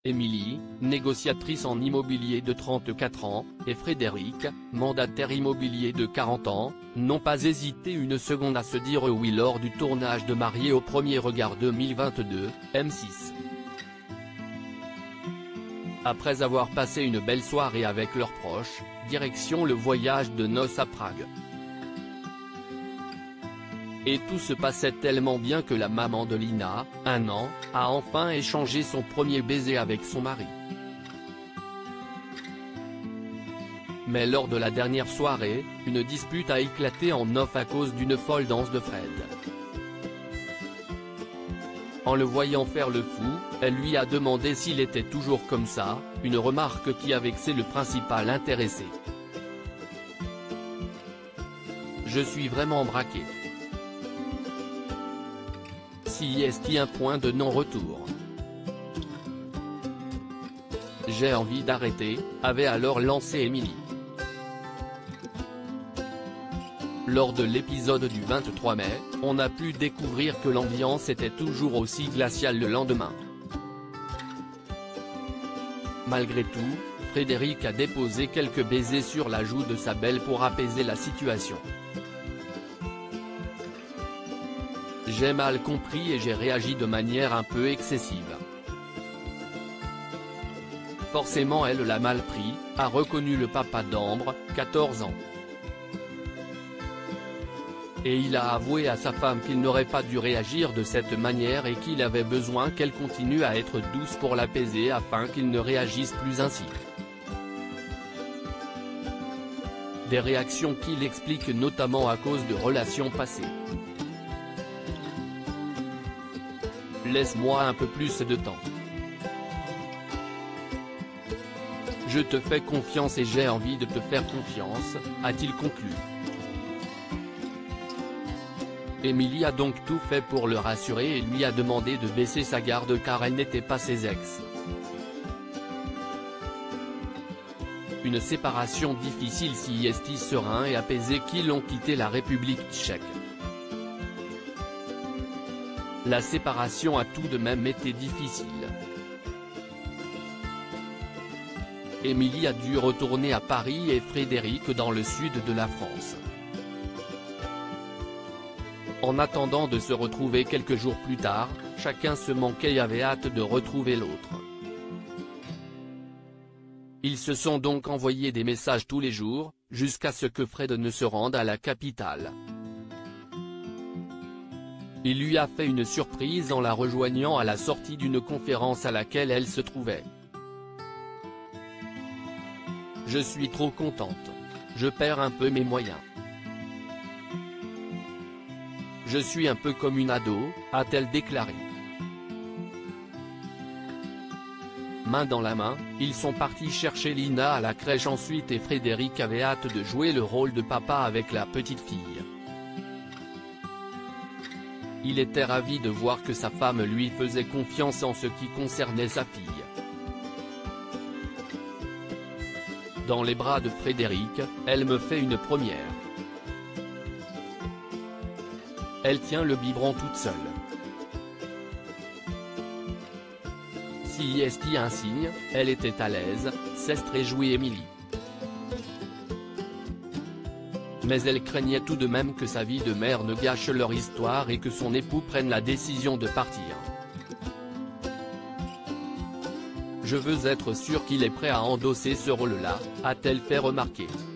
Émilie, négociatrice en immobilier de 34 ans, et Frédéric, mandataire immobilier de 40 ans, n'ont pas hésité une seconde à se dire oui lors du tournage de Mariés au premier regard 2022, M6. Après avoir passé une belle soirée avec leurs proches, direction le voyage de noces à Prague. Et tout se passait tellement bien que la maman de Lina, 1 an, a enfin échangé son premier baiser avec son mari. Mais lors de la dernière soirée, une dispute a éclaté en off à cause d'une folle danse de Fred. En le voyant faire le fou, elle lui a demandé s'il était toujours comme ça, une remarque qui a vexé le principal intéressé. Je suis vraiment braqué. Si est-il un point de non-retour. J'ai envie d'arrêter, avait alors lancé Émilie. Lors de l'épisode du 23 mai, on a pu découvrir que l'ambiance était toujours aussi glaciale le lendemain. Malgré tout, Frédéric a déposé quelques baisers sur la joue de sa belle pour apaiser la situation. J'ai mal compris et j'ai réagi de manière un peu excessive. Forcément elle l'a mal pris, a reconnu le papa d'Ambre, 14 ans. Et il a avoué à sa femme qu'il n'aurait pas dû réagir de cette manière et qu'il avait besoin qu'elle continue à être douce pour l'apaiser afin qu'il ne réagisse plus ainsi. Des réactions qu'il explique notamment à cause de relations passées. Laisse-moi un peu plus de temps. Je te fais confiance et j'ai envie de te faire confiance, a-t-il conclu. Émilie a donc tout fait pour le rassurer et lui a demandé de baisser sa garde car elle n'était pas ses ex. Une séparation difficile si est serein et apaisé qu'ils ont quitté la République tchèque. La séparation a tout de même été difficile. Émilie a dû retourner à Paris et Frédéric dans le sud de la France. En attendant de se retrouver quelques jours plus tard, chacun se manquait et avait hâte de retrouver l'autre. Ils se sont donc envoyés des messages tous les jours, jusqu'à ce que Fred ne se rende à la capitale. Il lui a fait une surprise en la rejoignant à la sortie d'une conférence à laquelle elle se trouvait. Je suis trop contente. Je perds un peu mes moyens. Je suis un peu comme une ado, a-t-elle déclaré. Main dans la main, ils sont partis chercher Lina à la crèche ensuite et Frédéric avait hâte de jouer le rôle de papa avec la petite fille. Il était ravi de voir que sa femme lui faisait confiance en ce qui concernait sa fille. Dans les bras de Frédéric, elle me fait une première. Elle tient le biberon toute seule. Si y est un signe, elle était à l'aise, s'est réjouie Émilie. Mais elle craignait tout de même que sa vie de mère ne gâche leur histoire et que son époux prenne la décision de partir. Je veux être sûre qu'il est prêt à endosser ce rôle-là, a-t-elle fait remarquer.